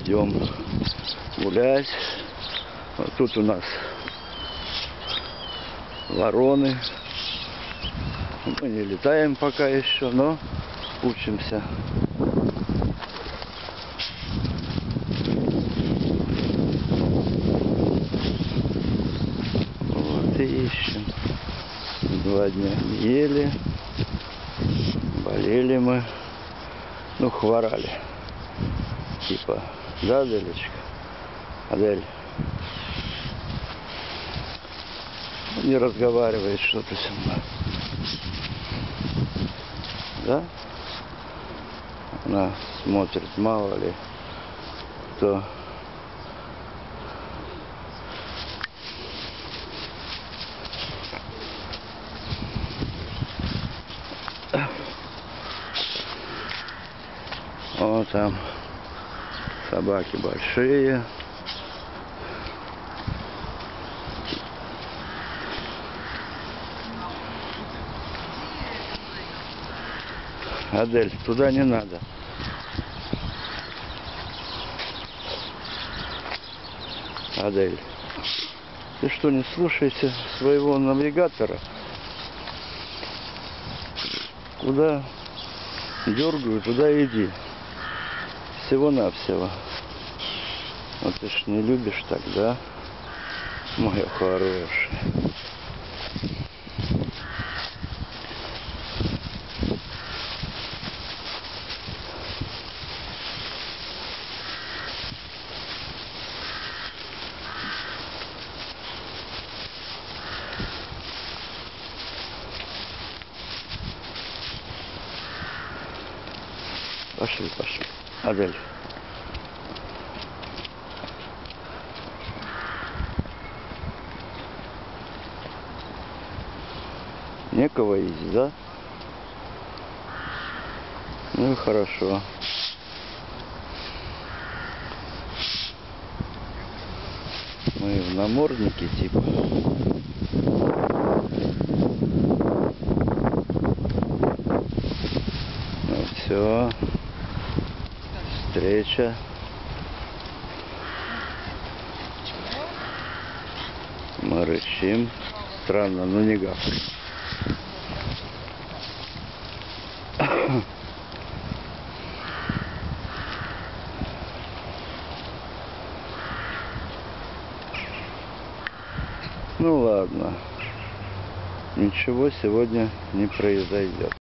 идем гулять. Вот тут у нас вороны. Мы не летаем пока еще, но учимся. Вот и ищем. 2 дня не ели. Болели мы. Ну, хворали. Типа, да, Аделечка? Адель. Не разговаривает что-то со мной. Да? Она смотрит, мало ли кто. Вот там собаки большие. Адель, туда не надо. Адель, ты что, не слушаешься своего навигатора? Куда дергаю, туда иди. Всего-навсего. Вот ты ж не любишь так, да? Моя хорошая. Пошли, пошли. Адель. Некого есть, да? Ну и хорошо. Мы в наморднике типа. Ну все. Встреча. Мы рычим. Странно, но не гавкаем. Ну ладно. Ничего сегодня не произойдет.